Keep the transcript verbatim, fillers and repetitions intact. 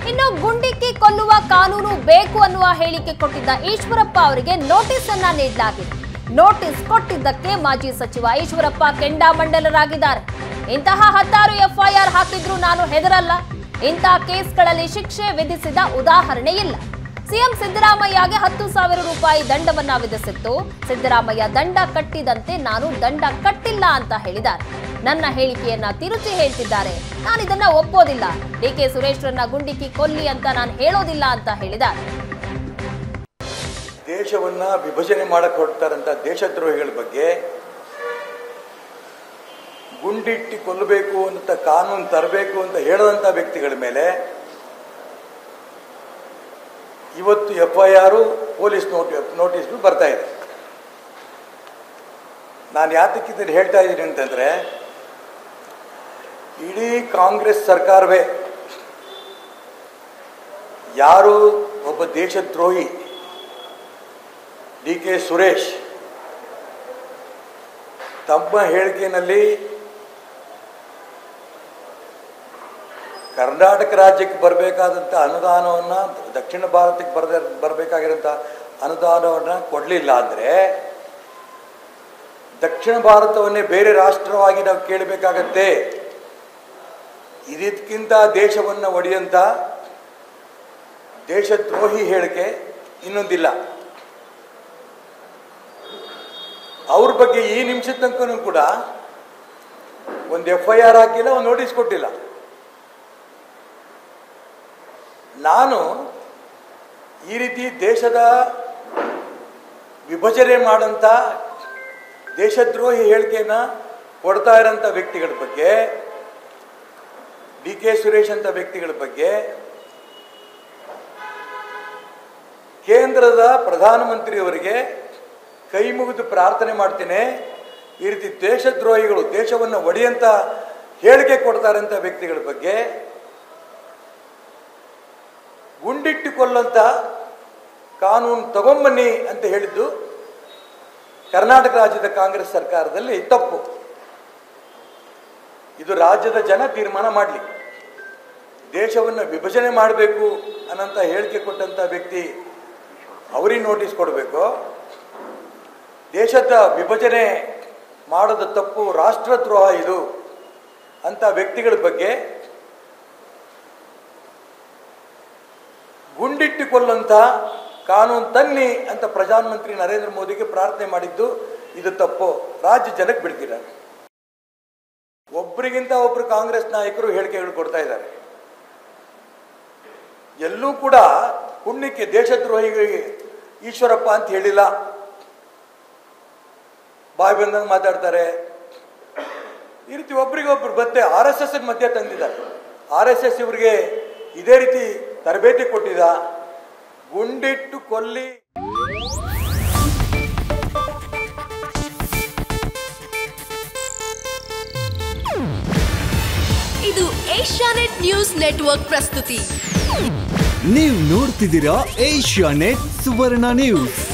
ಇನ್ನು ಗುಂಡಿಕ್ಕಿ ಕೊಲ್ಲುವ ಕಾನೂನು ಬೇಕು ಅನ್ನುವ ಹೇಳಿಕೆ ಕೊಟ್ಟಿದ್ದ ಈಶ್ವರಪ್ಪ ಅವರಿಗೆ ನೋಟಿಸ್ ಅನ್ನ ನೀಡಲಾಗಿದೆ. ನೋಟಿಸ್ ಕೊಟ್ಟಿದ್ದಕ್ಕೆ ಮಾಜಿ ಸಚಿವ ಈಶ್ವರಪ್ಪ ಕೆಂಡಾಮಂಡಲರಾಗಿದ್ದಾರೆ. ಇಂತಹ ಹತ್ತಾರು ಎಫ್ಐಆರ್ ಹಾಕಿದ್ರು ನಾನು ಹೆದರಲ್ಲ. ಇಂತಹ ಕೇಸ್ಗಳಲ್ಲಿ ಶಿಕ್ಷೆ ವಿಧಿಸಿದ ಉದಾಹರಣೆ ಇಲ್ಲ. ಸಿಎಂ ಸಿದ್ದರಾಮಯ್ಯಗೆ ಹತ್ತು ಸಾವಿರ ರೂಪಾಯಿ ದಂಡವನ್ನ ವಿಧಿಸಿತ್ತು. ಸಿದ್ದರಾಮಯ್ಯ ದಂಡ ಕಟ್ಟಿದಂತೆ ನಾನು ದಂಡ ಕಟ್ಟಿಲ್ಲ ಅಂತ ಹೇಳಿದ್ದಾರೆ. ನನ್ನ ಹೇಳಿಕೆಯನ್ನ ತಿರುಚಿ ಹೇಳ್ತಿದ್ದಾರೆ. ನಾನು ಇದನ್ನ ಒಪ್ಪೋದಿಲ್ಲ. ಡಿ ಕೆ ಸುರೇಶ್ರನ್ನ ಗುಂಡಿಕ್ಕಿ ಕೊಲ್ಲಿ ಅಂತ ನಾನು ಹೇಳೋದಿಲ್ಲ ಅಂತ ಹೇಳಿದ್ದಾರೆ. ದೇಶವನ್ನ ವಿಭಜನೆ ಮಾಡಕ್ಕೆ ಹೊರಡ್ತಾರಂತ ದೇಶದ್ರೋಹಿಗಳ ಬಗ್ಗೆ ಗುಂಡಿಟ್ಟಿ ಕೊಲ್ಲಬೇಕು ಅಂತ ಕಾನೂನು ತರಬೇಕು ಅಂತ ಹೇಳದಂತ ವ್ಯಕ್ತಿಗಳ ಮೇಲೆ ಇವತ್ತು ಎಫ್ಐಆರ್ ಪೊಲೀಸ್ ನೋಟಿಸ್ ಬರ್ತಾ ಇದೆ. ನಾನು ಯಾತಕ್ಕಿದ್ದರೆ ಹೇಳ್ತಾ ಇದ್ದೀನಿ ಅಂತಂದ್ರೆ, ಇಡೀ ಕಾಂಗ್ರೆಸ್ ಸರ್ಕಾರವೇ ಯಾರು ಒಬ್ಬ ದೇಶದ್ರೋಹಿ ಡಿ ಕೆ ಸುರೇಶ್ ತಮ್ಮ ಹೇಳಿಕೆಯಲ್ಲಿ ಕರ್ನಾಟಕ ರಾಜ್ಯಕ್ಕೆ ಬರಬೇಕಾದಂಥ ಅನುದಾನವನ್ನು ದಕ್ಷಿಣ ಭಾರತಕ್ಕೆ ಬರದ ಬರಬೇಕಾಗಿರೋಂಥ ಅನುದಾನವನ್ನು ಕೊಡಲಿಲ್ಲ ಅಂದರೆ ದಕ್ಷಿಣ ಭಾರತವನ್ನೇ ಬೇರೆ ರಾಷ್ಟ್ರವಾಗಿ ನಾವು ಕೇಳಬೇಕಾಗತ್ತೆ. ಇದಕ್ಕಿಂತ ದೇಶವನ್ನು ಒಡೆಯಂಥ ದೇಶದ್ರೋಹಿ ಹೇಳಿಕೆ ಇನ್ನೊಂದಿಲ್ಲ. ಅವ್ರ ಬಗ್ಗೆ ಈ ನಿಮಿಷದ ತನಕನೂ ಕೂಡ ಒಂದು ಎಫ್ ಐ ಆರ್ ಹಾಕಿಲ್ಲ, ಒಂದು ನೋಟಿಸ್ ಕೊಟ್ಟಿಲ್ಲ. ನಾನು ಈ ರೀತಿ ದೇಶದ ವಿಭಜನೆ ಮಾಡಂತ ದೇಶದ್ರೋಹಿ ಹೇಳಿಕೆಯನ್ನು ಕೊಡ್ತಾ ಇರೋಂಥ ವ್ಯಕ್ತಿಗಳ ಬಗ್ಗೆ, ಡಿ ಕೆ ಸುರೇಶ್ ಅಂತ ವ್ಯಕ್ತಿಗಳ ಬಗ್ಗೆ ಕೇಂದ್ರದ ಪ್ರಧಾನಮಂತ್ರಿಯವರಿಗೆ ಕೈ ಮುಗಿದು ಪ್ರಾರ್ಥನೆ ಮಾಡ್ತೇನೆ. ಈ ರೀತಿ ದೇಶದ್ರೋಹಿಗಳು ದೇಶವನ್ನು ಒಡೆಯಂತ ಹೇಳಿಕೆ ಕೊಡ್ತಾ ಇರೋಂಥ ವ್ಯಕ್ತಿಗಳ ಬಗ್ಗೆ ಗುಂಡಿಟ್ಟುಕೊಳ್ಳಂತ ಕಾನೂನು ತಗೊಂಬನ್ನಿ ಅಂತ ಹೇಳಿದ್ದು ಕರ್ನಾಟಕ ರಾಜ್ಯದ ಕಾಂಗ್ರೆಸ್ ಸರ್ಕಾರದಲ್ಲಿ ತಪ್ಪು. ಇದು ರಾಜ್ಯದ ಜನ ತೀರ್ಮಾನ ಮಾಡಲಿ. ದೇಶವನ್ನು ವಿಭಜನೆ ಮಾಡಬೇಕು ಅನ್ನೋಂಥ ಹೇಳಿಕೆ ಕೊಟ್ಟಂಥ ವ್ಯಕ್ತಿ ಅವರಿಗೆ ನೋಟಿಸ್ ಕೊಡಬೇಕು. ದೇಶದ ವಿಭಜನೆ ಮಾಡೋದ ತಪ್ಪು, ರಾಷ್ಟ್ರದ್ರೋಹ ಇದು ಅಂತ ವ್ಯಕ್ತಿಗಳ ಬಗ್ಗೆ ಗುಂಡಿಟ್ಟುಕೊಳ್ಳಂತ ಕಾನೂನು ತನ್ನಿ ಅಂತ ಪ್ರಧಾನಮಂತ್ರಿ ನರೇಂದ್ರ ಮೋದಿಗೆ ಪ್ರಾರ್ಥನೆ ಮಾಡಿದ್ದು ಇದು ತಪ್ಪು. ರಾಜ್ಯ ಜನಕ್ಕೆ ಬಿಡ್ತಿದ್ದಾರೆ. ಒಬ್ಬರಿಗಿಂತ ಒಬ್ಬರು ಕಾಂಗ್ರೆಸ್ ನಾಯಕರು ಹೇಳಿಕೆಗಳು ಕೊಡ್ತಾ ಇದ್ದಾರೆ. ಎಲ್ಲೂ ಕೂಡ ಪುಣ್ಯಕ್ಕೆ ದೇಶದ್ರೋಹಿಗಳಿಗೆ ಈಶ್ವರಪ್ಪ ಅಂತ ಹೇಳಿಲ್ಲ. ಬಾಯಿ ಬಂದಂಗೆ ಮಾತಾಡ್ತಾರೆ. ಈ ರೀತಿ ಒಬ್ರಿಗೊಬ್ರು ಮತ್ತೆ ಆರ್ ಎಸ್ ಎಸ್ ಮಧ್ಯೆ ತಂದಿದ್ದಾರೆ. ಆರ್ ಎಸ್ ಎಸ್ ಇವರಿಗೆ ಇದೇ ರೀತಿ ತರಬೇತಿ ಕೊಟ್ಟಿದ್ದ. ಗುಂಡಿಟ್ಟು ಕೊಲ್ಲಿ. ಇದು ಏಷ್ಯಾನೆಟ್ ನ್ಯೂಸ್ ನೆಟ್ವರ್ಕ್ ಪ್ರಸ್ತುತಿ. ನೀವು ನೋಡ್ತಿದ್ದೀರಾ ಏಷ್ಯಾನೆಟ್ ಸುವರ್ಣ ನ್ಯೂಸ್.